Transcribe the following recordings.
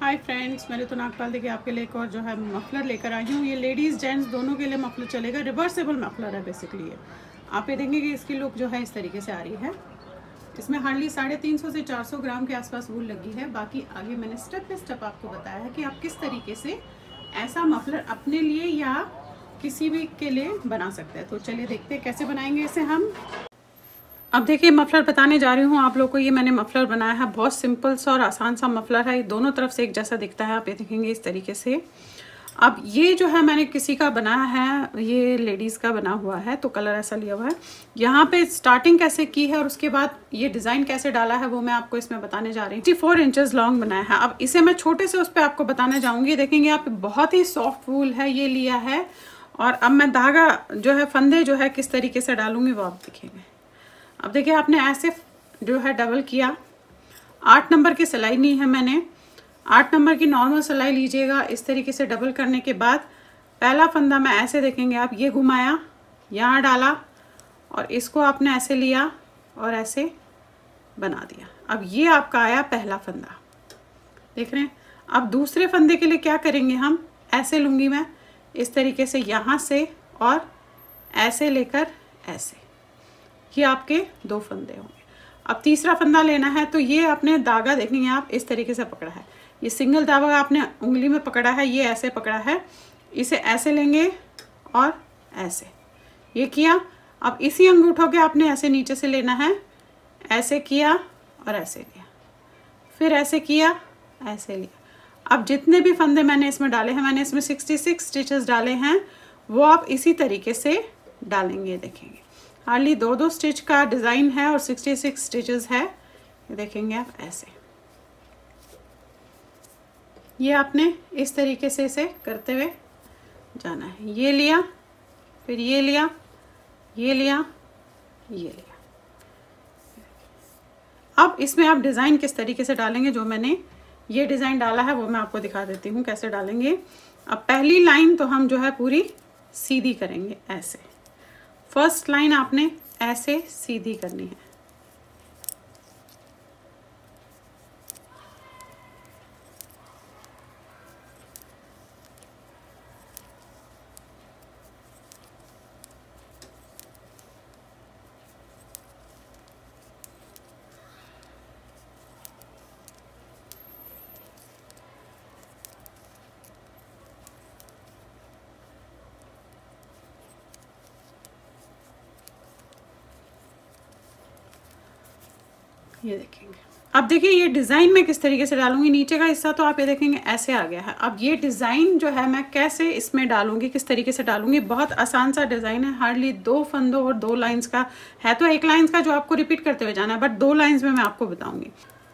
Hi friends, मैं ऋतु नागपाल देखिए आपके लिए एक और जो है मफलर लेकर आई हूँ। ये लेडीज़ जेंट्स दोनों के लिए मफलर चलेगा। रिवर्सेबल मफलर है बेसिकली। ये आप ये देखेंगे कि इसकी लुक जो है इस तरीके से आ रही है। इसमें हार्डली 350 से 400 ग्राम के आसपास वूल लगी है। बाकी आगे मैंने स्टेप बाय स्टेप आपको बताया है कि आप किस तरीके से ऐसा मफलर अपने लिए या किसी भी के लिए बना सकते हैं। तो चलिए देखते हैं कैसे बनाएंगे इसे हम। अब देखिए मफलर बताने जा रही हूँ आप लोग को। ये मैंने मफलर बनाया है, बहुत सिंपल सा और आसान सा मफलर है। ये दोनों तरफ से एक जैसा दिखता है, आप ये देखेंगे इस तरीके से। अब ये जो है मैंने किसी का बनाया है, ये लेडीज़ का बना हुआ है तो कलर ऐसा लिया हुआ है। यहाँ पे स्टार्टिंग कैसे की है और उसके बाद ये डिज़ाइन कैसे डाला है वो मैं आपको इसमें बताने जा रही हूँ। 54 इंचेस लॉन्ग बनाया है। अब इसे मैं छोटे से उस पर आपको बताने जाऊँगी। देखेंगे आप बहुत ही सॉफ्ट वूल है, ये लिया है। और अब मैं धागा जो है, फंदे जो है किस तरीके से डालूंगी वो आप देखेंगे। अब देखिए आपने ऐसे जो है डबल किया। 8 नंबर की सिलाई ली है मैंने। 8 नंबर की नॉर्मल सिलाई लीजिएगा। इस तरीके से डबल करने के बाद पहला फंदा मैं ऐसे देखेंगे आप, ये घुमाया, यहाँ डाला और इसको आपने ऐसे लिया और ऐसे बना दिया। अब ये आपका आया पहला फंदा, देख रहे हैं। अब दूसरे फंदे के लिए क्या करेंगे हम, ऐसे लूँगी मैं इस तरीके से, यहाँ से और ऐसे लेकर ऐसे, ये आपके 2 फंदे होंगे। अब तीसरा फंदा लेना है तो ये आपने धागा देखेंगे आप इस तरीके से पकड़ा है। ये सिंगल धागा आपने उंगली में पकड़ा है, ये ऐसे पकड़ा है। इसे ऐसे लेंगे और ऐसे, ये किया। अब इसी अंगूठों के आपने ऐसे नीचे से लेना है, ऐसे किया और ऐसे लिया, फिर ऐसे किया, ऐसे लिया। अब जितने भी फंदे मैंने इसमें डाले हैं, मैंने इसमें 66 स्टिचेस डाले हैं, वो आप इसी तरीके से डालेंगे। देखेंगे हार्डली 2-2 स्टिच का डिज़ाइन है और 66 स्टिचेस है। ये देखेंगे आप ऐसे, ये आपने इस तरीके से इसे करते हुए जाना है। ये लिया, फिर ये लिया, ये लिया, ये लिया। अब इसमें आप डिज़ाइन किस तरीके से डालेंगे, जो मैंने ये डिज़ाइन डाला है वो मैं आपको दिखा देती हूँ कैसे डालेंगे। अब पहली लाइन तो हम जो है पूरी सीधी करेंगे ऐसे। फर्स्ट लाइन आपने ऐसे सीधी करनी है। ये देखेंगे। अब देखिए ये डिज़ाइन मैं किस तरीके से डालूंगी। नीचे का हिस्सा तो आप ये देखेंगे ऐसे आ गया है। अब ये डिज़ाइन जो है मैं कैसे इसमें डालूंगी, किस तरीके से डालूंगी, बहुत आसान सा डिज़ाइन है। हार्डली 2 फंदों और 2 लाइंस का है, तो 1 लाइंस का जो आपको रिपीट करते हुए जाना है, बट 2 लाइंस में मैं आपको बताऊंगी।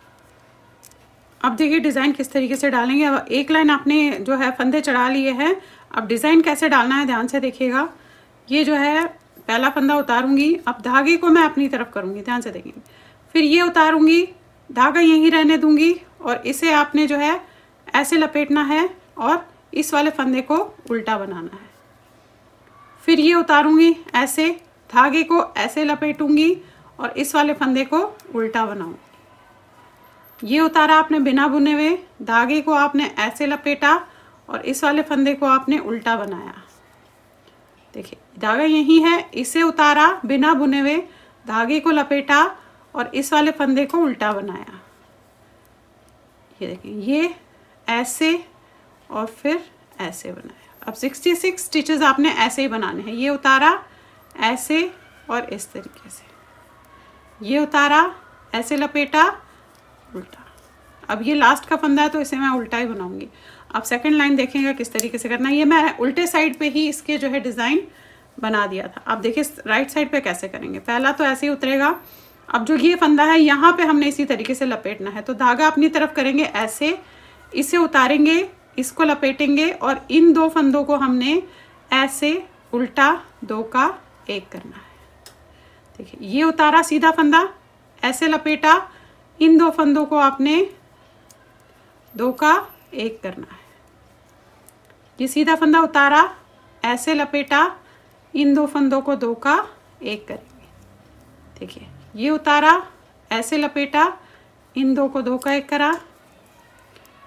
अब देखिए डिज़ाइन किस तरीके से डालेंगे। अब 1 लाइन आपने जो है फंदे चढ़ा लिए हैं। अब डिज़ाइन कैसे डालना है ध्यान से देखिएगा। ये जो है पहला फंदा उतारूंगी, अब धागे को मैं अपनी तरफ करूंगी, ध्यान से देखेंगे। फिर ये उतारूंगी, धागा यहीं रहने दूंगी और इसे आपने जो है ऐसे लपेटना है और इस वाले फंदे को उल्टा बनाना है। फिर ये उतारूंगी ऐसे, धागे को ऐसे लपेटूंगी और इस वाले फंदे को उल्टा बनाऊंगी। ये उतारा आपने बिना बुने हुए, धागे को आपने ऐसे लपेटा और इस वाले फंदे को आपने उल्टा बनाया। देखिए धागा यही है, इसे उतारा बिना बुने हुए, धागे को लपेटा और इस वाले फंदे को उल्टा बनाया। ये देखिए ये ऐसे और फिर ऐसे बनाया। अब 66 स्टिचेस आपने ऐसे ही बनाने हैं। ये उतारा ऐसे और इस तरीके से, ये उतारा ऐसे लपेटा, उल्टा। अब ये लास्ट का फंदा है तो इसे मैं उल्टा ही बनाऊंगी। अब सेकंड लाइन देखेंगे किस तरीके से करना है। ये मैं उल्टे साइड पे ही इसके जो है डिज़ाइन बना दिया था। अब देखिए राइट साइड पे कैसे करेंगे। पहला तो ऐसे ही उतरेगा। अब जो ये फंदा है यहाँ पे हमने इसी तरीके से लपेटना है, तो धागा अपनी तरफ करेंगे ऐसे, इसे उतारेंगे, इसको लपेटेंगे और इन 2 फंदों को हमने ऐसे उल्टा 2 का 1 करना है। देखिए ये उतारा सीधा फंदा, ऐसे लपेटा, इन 2 फंदों को आपने 2 का 1 करना है। ये सीधा फंदा उतारा, ऐसे लपेटा, इन 2 फंदों को 2 का 1 करेंगे। देखिए ये उतारा, ऐसे लपेटा, इन 2 को 2 का 1 करा,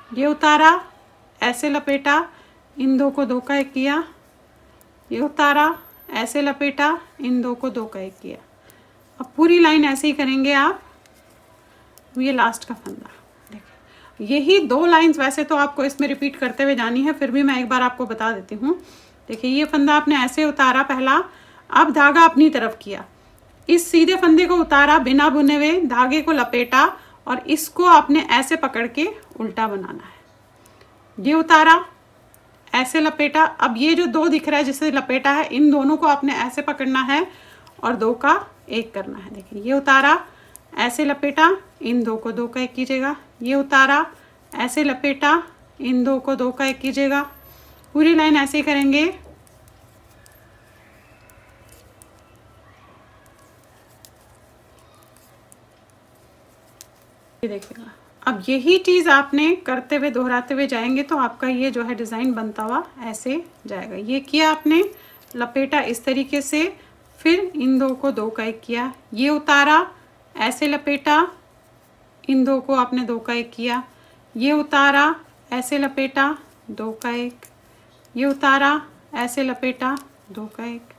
ये उतारा, ऐसे लपेटा, इन दो को दो का एक किया, ये उतारा, ऐसे लपेटा, इन दो को दो का एक किया। अब पूरी लाइन ऐसे ही करेंगे आप। ये लास्ट का फंदा, देखिए यही 2 लाइंस वैसे तो आपको इसमें रिपीट करते हुए जानी है, फिर भी मैं एक बार आपको बता देती हूँ। देखिए ये फंदा आपने ऐसे उतारा पहला, अब धागा अपनी तरफ किया, इस सीधे फंदे को उतारा बिना बुने हुए, धागे को लपेटा और इसको आपने ऐसे पकड़ के उल्टा बनाना है। ये उतारा, ऐसे लपेटा, अब ये जो 2 दिख रहा है जिसे लपेटा है, इन दोनों को आपने ऐसे पकड़ना है और 2 का 1 करना है। देखिए ये उतारा, ऐसे लपेटा, इन 2 को 2 का 1 कीजिएगा, ये उतारा, ऐसे लपेटा, इन 2 को 2 का 1 कीजिएगा। पूरी लाइन ऐसे ही करेंगे। ये देखिएगा, अब यही चीज़ आपने करते हुए दोहराते हुए जाएंगे तो आपका ये जो है डिज़ाइन बनता हुआ ऐसे जाएगा। ये किया आपने, लपेटा इस तरीके से, फिर इन 2 को 2 का 1 किया, ये उतारा, ऐसे लपेटा, इन 2 को आपने 2 का 1 किया, ये उतारा, ऐसे लपेटा, 2 का 1, ये उतारा, ऐसे लपेटा, 2 का 1।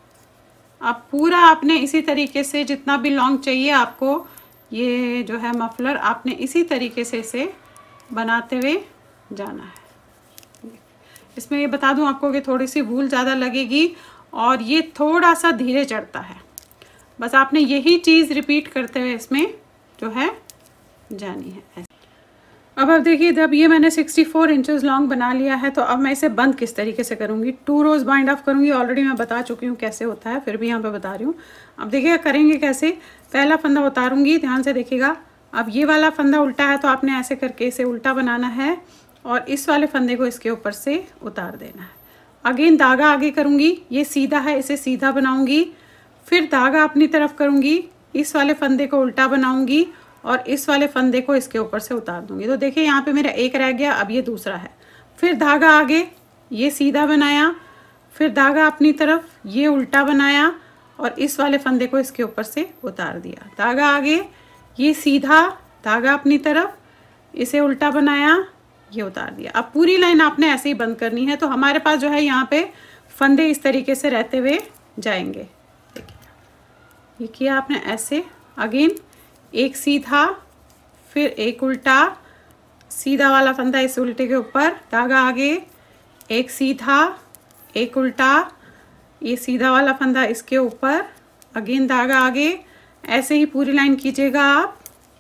अब पूरा आपने इसी तरीके से जितना भी लॉन्ग चाहिए आपको, ये जो है मफलर, आपने इसी तरीके से इसे बनाते हुए जाना है। इसमें ये बता दूं आपको कि थोड़ी सी भूल ज़्यादा लगेगी और ये थोड़ा सा धीरे चढ़ता है, बस आपने यही चीज़ रिपीट करते हुए इसमें जो है जानी है। अब देखिए, जब ये मैंने 64 इंचेस लॉन्ग बना लिया है तो अब मैं इसे बंद किस तरीके से करूँगी। 2 रोज़ बाइंड ऑफ करूँगी, ऑलरेडी मैं बता चुकी हूँ कैसे होता है, फिर भी यहाँ पे बता रही हूँ। अब देखिएगा करेंगे कैसे। पहला फंदा उतारूँगी, ध्यान से देखिएगा। अब ये वाला फंदा उल्टा है तो आपने ऐसे करके इसे उल्टा बनाना है और इस वाले फंदे को इसके ऊपर से उतार देना है। अगेन धागा आगे करूँगी, ये सीधा है, इसे सीधा बनाऊँगी, फिर धागा अपनी तरफ करूँगी, इस वाले फंदे को उल्टा बनाऊँगी और इस वाले फंदे को इसके ऊपर से उतार दूंगी। तो देखिए यहाँ पे मेरा एक रह गया, अब ये दूसरा है। फिर धागा आगे, ये सीधा बनाया, फिर धागा अपनी तरफ, ये उल्टा बनाया और इस वाले फंदे को इसके ऊपर से उतार दिया। धागा आगे, ये सीधा, धागा अपनी तरफ, इसे उल्टा बनाया, ये उतार दिया। अब पूरी लाइन आपने ऐसे ही बंद करनी है। तो हमारे पास जो है यहाँ पे फंदे इस तरीके से रहते हुए जाएंगे। देखिए ये किया आपने ऐसे, अगेन एक सीधा, फिर एक उल्टा, सीधा वाला फंदा इस उल्टे के ऊपर, धागा आगे, एक सीधा, एक उल्टा, ये सीधा वाला फंदा इसके ऊपर, अगेन धागा आगे, ऐसे ही पूरी लाइन कीजिएगा आप।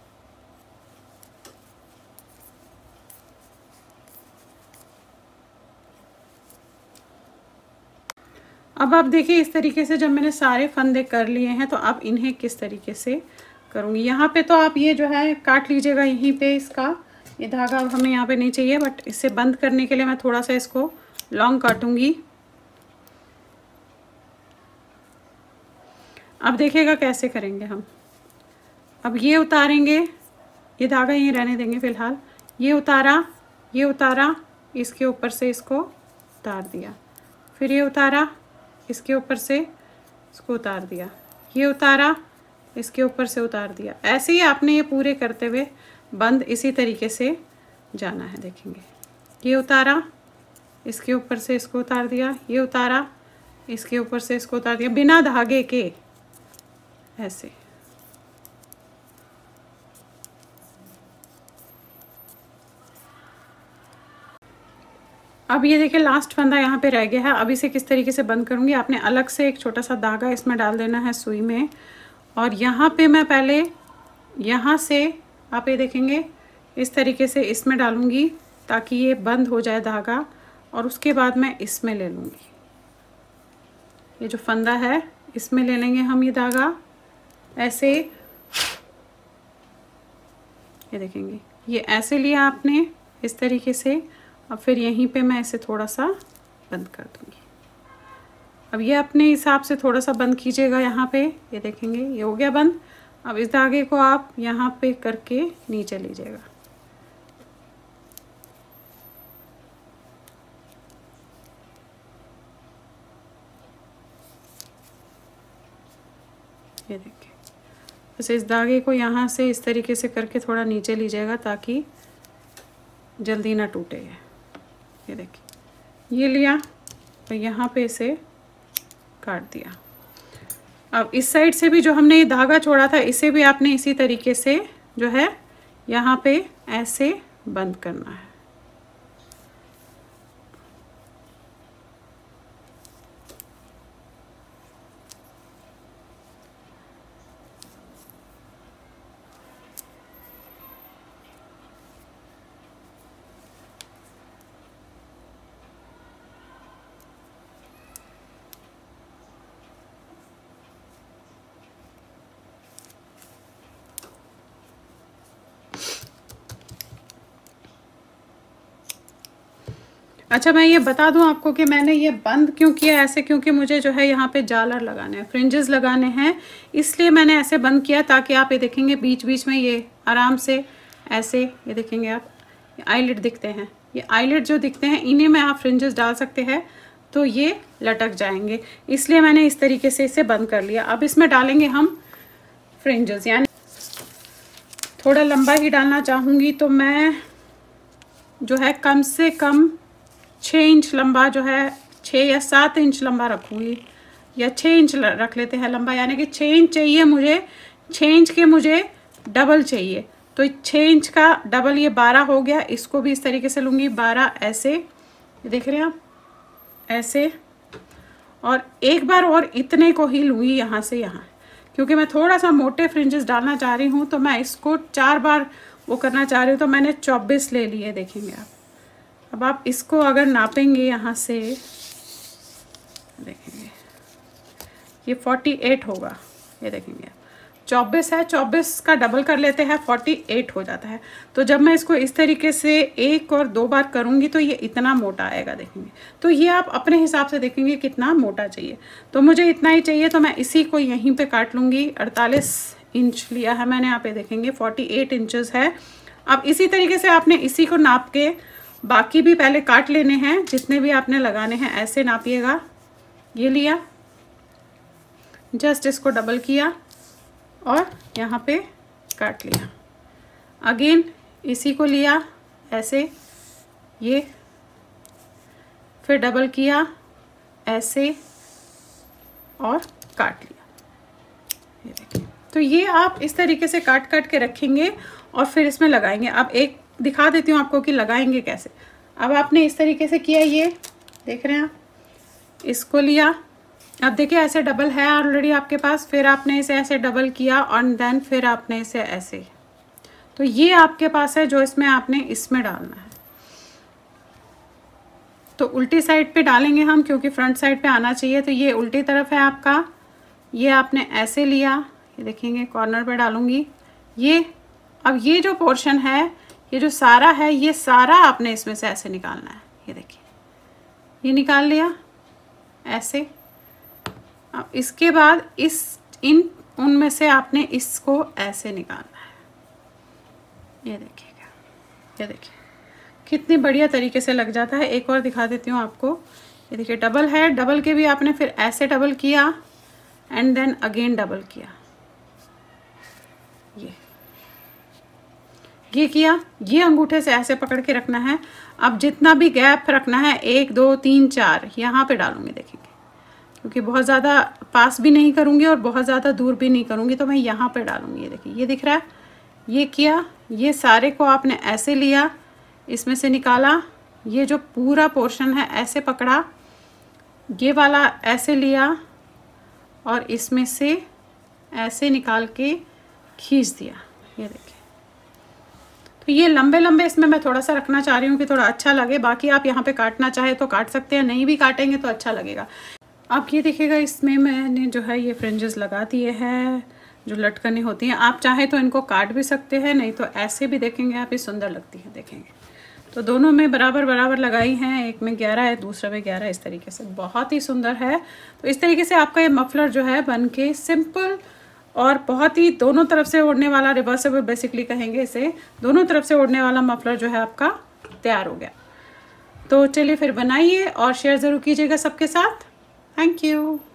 अब आप देखिए इस तरीके से जब मैंने सारे फंदे कर लिए हैं तो अब इन्हें किस तरीके से करूँगी। यहाँ पे तो आप ये जो है काट लीजिएगा यहीं पे, इसका ये धागा अब हमें यहाँ पे नहीं चाहिए, बट इसे बंद करने के लिए मैं थोड़ा सा इसको लॉन्ग काटूंगी। अब देखिएगा कैसे करेंगे हम। अब ये उतारेंगे, ये धागा यहीं रहने देंगे फिलहाल, ये उतारा, ये उतारा, इसके ऊपर से इसको उतार दिया, फिर ये उतारा, इसके ऊपर से इसको उतार दिया, ये उतारा, इसके ऊपर से उतार दिया। ऐसे ही आपने ये पूरे करते हुए बंद इसी तरीके से जाना है। देखेंगे ये उतारा, इसके ऊपर से इसको उतार दिया, ये उतारा, इसके ऊपर से इसको उतार दिया, बिना धागे के ऐसे। अब ये देखिए लास्ट फंदा यहाँ पे रह गया है। अब इसे किस तरीके से बंद करूँगी। आपने अलग से एक छोटा सा धागा इसमें डाल देना है सुई में, और यहाँ पे मैं पहले यहाँ से आप ये देखेंगे इस तरीके से इसमें डालूँगी ताकि ये बंद हो जाए धागा, और उसके बाद मैं इसमें ले लूँगी। ये जो फंदा है इसमें ले लेंगे हम ये धागा ऐसे, ये देखेंगे ये ऐसे लिया आपने इस तरीके से। अब फिर यहीं पे मैं इसे थोड़ा सा बंद कर दूँगी। अब ये अपने हिसाब से थोड़ा सा बंद कीजिएगा यहाँ पे, ये देखेंगे ये हो गया बंद। अब इस धागे को आप यहाँ पे करके नीचे लीजिएगा। ये देखिए बस इस धागे को यहाँ से इस तरीके से करके थोड़ा नीचे लीजिएगा ताकि जल्दी ना टूटे। ये देखिए, ये लिया तो यहाँ पे इसे काट दिया। अब इस साइड से भी जो हमने ये धागा छोड़ा था इसे भी आपने इसी तरीके से जो है यहाँ पे ऐसे बंद करना है। अच्छा, मैं ये बता दूं आपको कि मैंने ये बंद क्यों किया ऐसे, क्योंकि मुझे जो है यहाँ पे झालर लगाने हैं, फ्रिंजेस लगाने हैं, इसलिए मैंने ऐसे बंद किया ताकि आप ये देखेंगे बीच बीच में ये आराम से ऐसे, ये देखेंगे आप आईलिड दिखते हैं, ये आईलिड जो दिखते हैं इन्हीं में आप फ्रिंजेस डाल सकते हैं तो ये लटक जाएंगे, इसलिए मैंने इस तरीके से इसे बंद कर लिया। अब इसमें डालेंगे हम फ्रिंजेस, यानी थोड़ा लंबा ही डालना चाहूँगी तो मैं जो है कम से कम 6 इंच लंबा जो है 6 या 7 इंच लंबा रखूँगी, या 6 इंच रख लेते हैं लंबा, यानी कि 6 इंच चाहिए मुझे, 6 इंच के मुझे डबल चाहिए, तो 6 इंच का डबल ये 12 हो गया। इसको भी इस तरीके से लूँगी 12 ऐसे, देख रहे हैं आप ऐसे, और एक बार और इतने को ही लूँगी यहाँ से यहाँ, क्योंकि मैं थोड़ा सा मोटे फ्रिंजेस डालना चाह रही हूँ तो मैं इसको 4 बार वो करना चाह रही हूँ, तो मैंने 24 ले लिए, देखेंगे आप। अब आप इसको अगर नापेंगे यहाँ से, देखेंगे ये 48 होगा, ये देखेंगे 24 है, 24 का डबल कर लेते हैं 48 हो जाता है। तो जब मैं इसको इस तरीके से 1 और 2 बार करूँगी तो ये इतना मोटा आएगा, देखेंगे। तो ये आप अपने हिसाब से देखेंगे कितना मोटा चाहिए, तो मुझे इतना ही चाहिए, तो मैं इसी को यहीं पे काट लूँगी। 48 इंच लिया है मैंने, यहाँ पे देखेंगे 48 इंचेस है। अब इसी तरीके से आपने इसी को नाप के बाकी भी पहले काट लेने हैं, जितने भी आपने लगाने हैं ऐसे नापिएगा। ये लिया, जस्ट इसको डबल किया और यहाँ पे काट लिया। अगेन इसी को लिया ऐसे, ये फिर डबल किया ऐसे और काट लिया, ये देखिए। तो ये आप इस तरीके से काट काट के रखेंगे और फिर इसमें लगाएंगे। अब एक दिखा देती हूँ आपको कि लगाएंगे कैसे। अब आपने इस तरीके से किया, ये देख रहे हैं आप, इसको लिया, अब देखिए ऐसे डबल है ऑलरेडी आपके पास, फिर आपने इसे ऐसे डबल किया और देन फिर आपने इसे ऐसे, तो ये आपके पास है जो इसमें आपने इसमें डालना है। तो उल्टी साइड पे डालेंगे हम, क्योंकि फ्रंट साइड पे आना चाहिए, तो ये उल्टी तरफ है आपका। ये आपने ऐसे लिया, ये देखेंगे कॉर्नर पे डालूंगी ये। अब ये जो पोर्शन है, ये जो सारा है, ये सारा आपने इसमें से ऐसे निकालना है, ये देखिए ये निकाल लिया ऐसे। अब इसके बाद उनमें से आपने इसको ऐसे निकालना है, ये देखिएगा, ये देखिए कितनी बढ़िया तरीके से लग जाता है। एक और दिखा देती हूँ आपको, ये देखिए डबल है, डबल के भी आपने फिर ऐसे डबल किया एंड देन अगेन डबल किया, ये किया, ये अंगूठे से ऐसे पकड़ के रखना है। अब जितना भी गैप रखना है 1 2 3 4 यहाँ पे डालूंगी, देखेंगे, क्योंकि बहुत ज़्यादा पास भी नहीं करूँगी और बहुत ज़्यादा दूर भी नहीं करूँगी, तो मैं यहाँ पे डालूँगी। ये देखिए, ये दिख रहा है, ये किया, ये सारे को आपने ऐसे लिया, इसमें से निकाला, ये जो पूरा पोर्शन है ऐसे पकड़ा, ये वाला ऐसे लिया और इसमें से ऐसे निकाल के खींच दिया, ये देखिए। तो ये लंबे लंबे इसमें मैं थोड़ा सा रखना चाह रही हूँ कि थोड़ा अच्छा लगे। बाकी आप यहाँ पे काटना चाहे तो काट सकते हैं, नहीं भी काटेंगे तो अच्छा लगेगा। अब ये देखिएगा, इसमें मैंने जो है ये फ्रिंजेस लगा दिए हैं जो लटकने होती हैं। आप चाहे तो इनको काट भी सकते हैं, नहीं तो ऐसे भी देखेंगे आप, ये सुंदर लगती है, देखेंगे। तो दोनों में बराबर बराबर लगाई हैं, एक में 11 है, दूसरे में 11, इस तरीके से बहुत ही सुंदर है। तो इस तरीके से आपका ये मफलर जो है बन के सिंपल और बहुत ही दोनों तरफ से ओढ़ने वाला, रिवर्सेबल बेसिकली कहेंगे इसे, दोनों तरफ से ओढ़ने वाला मफलर जो है आपका तैयार हो गया। तो चलिए फिर बनाइए और शेयर ज़रूर कीजिएगा सबके साथ। Thank you.